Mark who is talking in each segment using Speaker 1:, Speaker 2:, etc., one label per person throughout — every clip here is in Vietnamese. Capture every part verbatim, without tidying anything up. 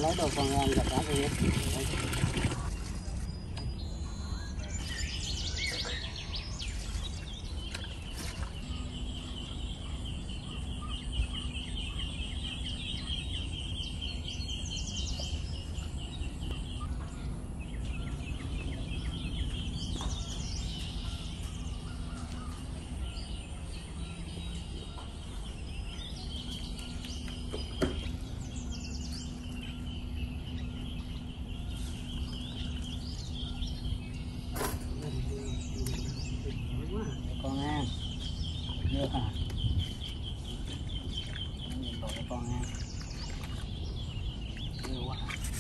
Speaker 1: lấy đồ con ngang gặp cá đi. Con ngang chưa hả? Nhìn tội con ngang chưa quá.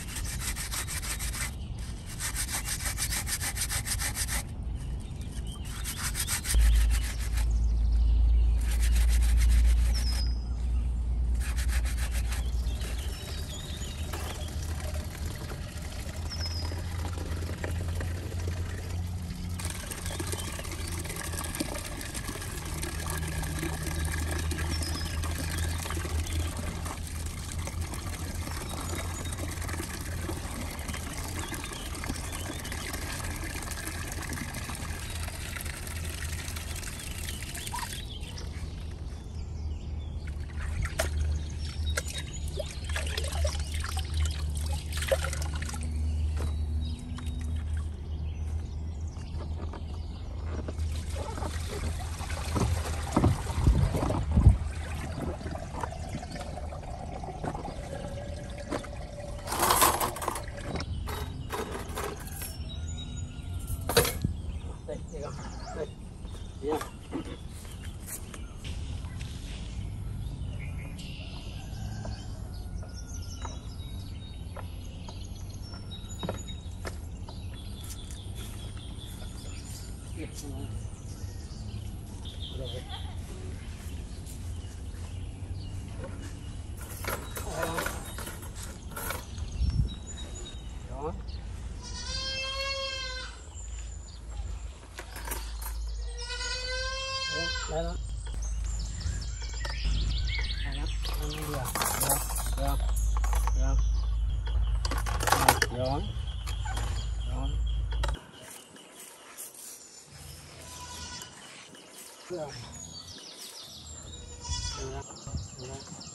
Speaker 1: Đây đó. Đây đó. Đây nó vừa. Rồi. Rồi. Rồi. Rồi. Rồi. Rồi. Rồi. Rồi.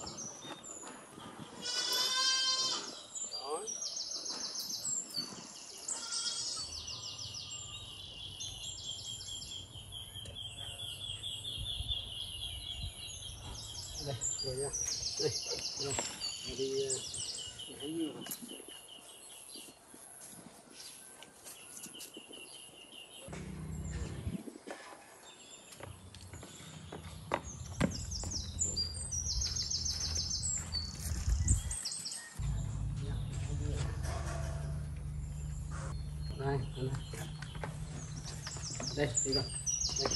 Speaker 1: Đây, rồi nha. Đây, rồi. Rồi đi hái dưa rồi. Đây, đây. Đây, đi rồi. Đây.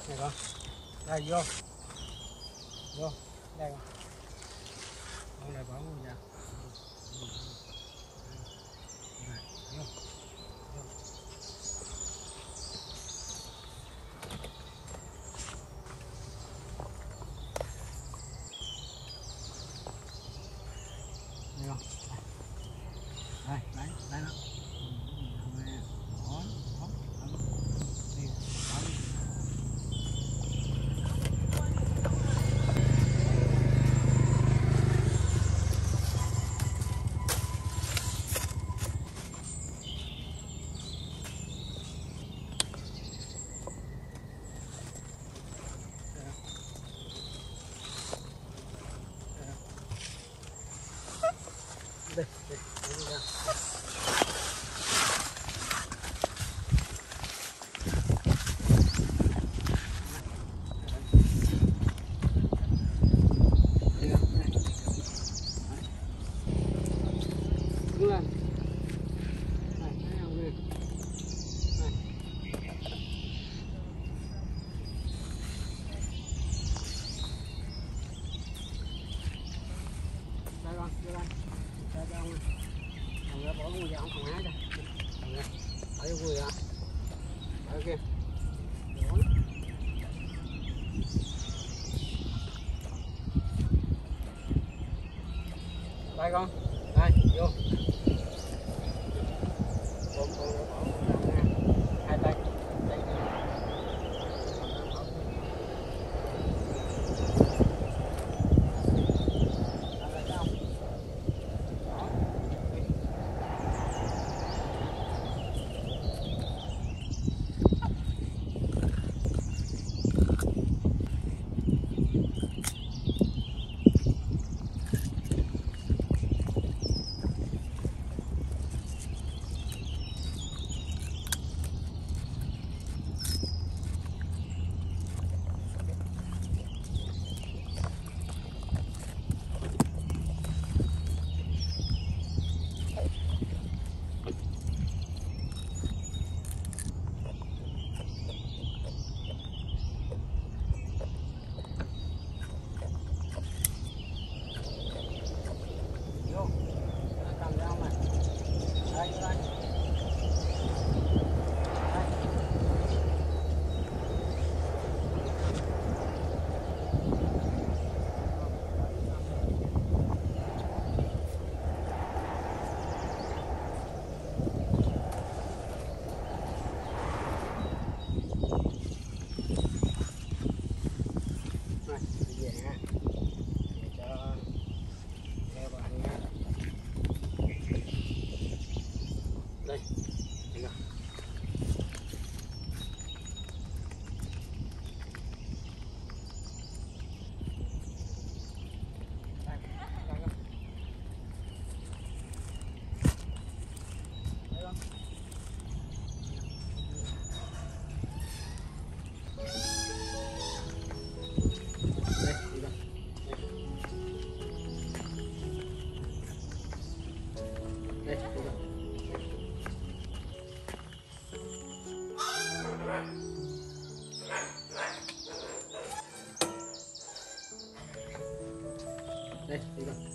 Speaker 1: Này con. Đây vô. Vô. Đây con. Con này bỏ vô nha. Này, vô. Vô. Đây con. Đây, đấy, đấy nó. Đây, đây, đây ra. Đứng lên. Này, thấy không nè. Này. Đây con, đây con. Đây con. Thằng ra bỏ cái ra, không còn hái cho. Thằng ra. Ở cái vui hả? Ở kia. Đó. Đây con. Đây, vô. Con con nó bỏ ra nha. Hai tay. Đây. Đây, đi con.